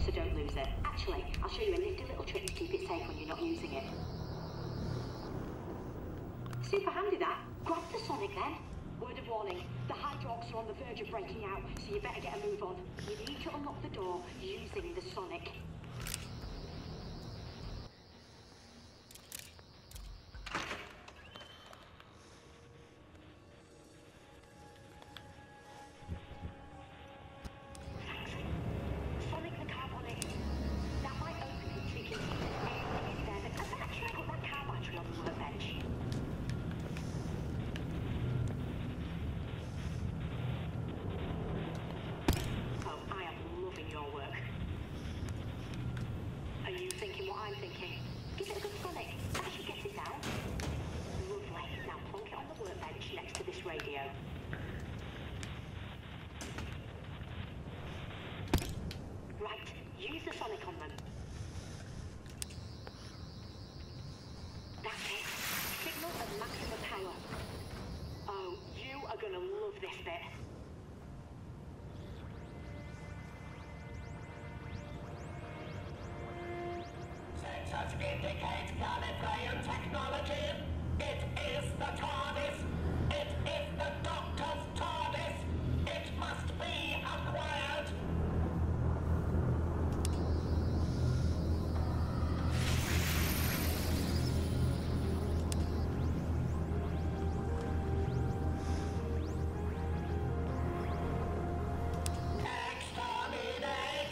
so don't lose it. Actually, I'll show you a nifty little trick to keep it safe when you're not using it. Super handy that. Grab the Sonic then. Word of warning, the Hydrox are on the verge of breaking out, so you better get a move on. You need to unlock the door using the Sonic. Radio. Right, use the Sonic on them. That's it. Signal at maximum power. Oh, you are gonna love this bit. Sensors indicate Gallifreyan technology. It is the TARDIS. It is the Doctor's TARDIS. It must be acquired. Exterminate.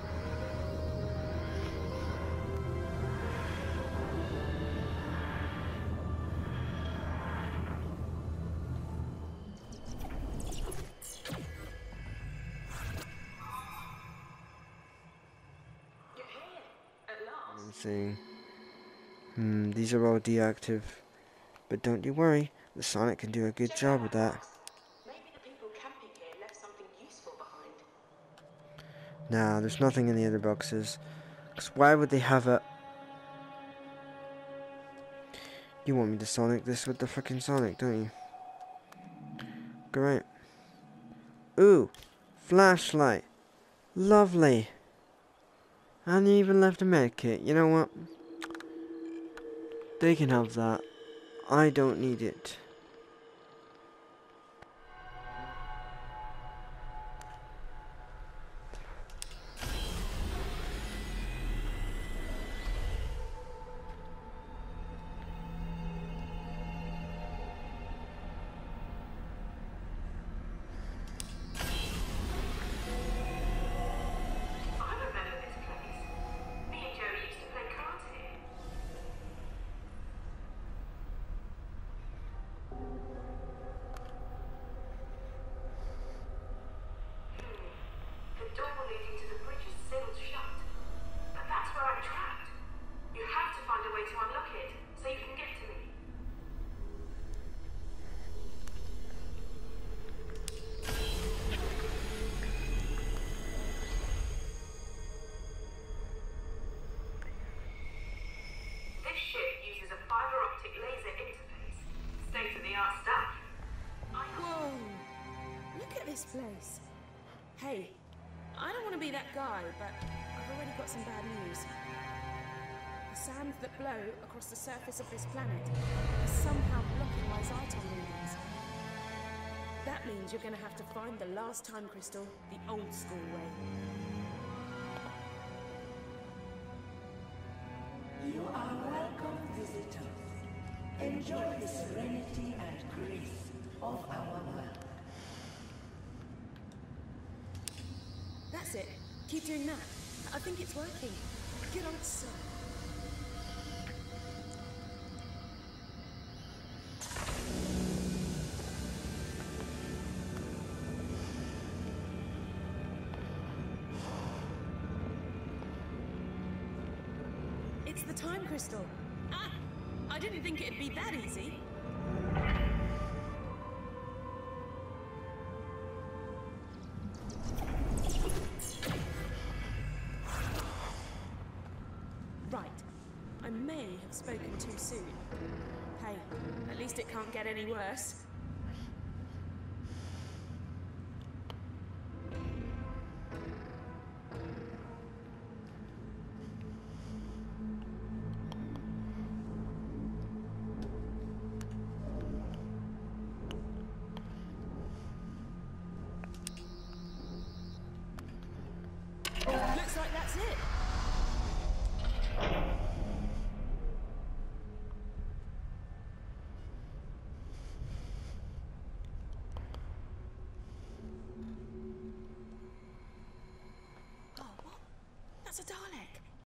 See. These are all deactive. But don't you worry, the Sonic can do a good job of that. Maybe the people camping here left something useful behind. Nah, there's nothing in the other boxes. Because why would they have a... You want me to Sonic this with the frickin' Sonic, don't you? Great. Ooh, flashlight. Lovely. And they even left a med kit. You know what? They can have that. I don't need it. Place. Hey, I don't want to be that guy, but I've already got some bad news. The sands that blow across the surface of this planet are somehow blocking my Zyton readings. That means you're going to have to find the last time crystal the old school way. You are welcome, visitors. Enjoy the serenity and grace of our world. That's it. Keep doing that. I think it's working. Good old son. It's the time crystal. Ah! I didn't think it'd be that easy. I may have spoken too soon. Hey, at least it can't get any worse. That's it. Oh, what? That's a Dalek.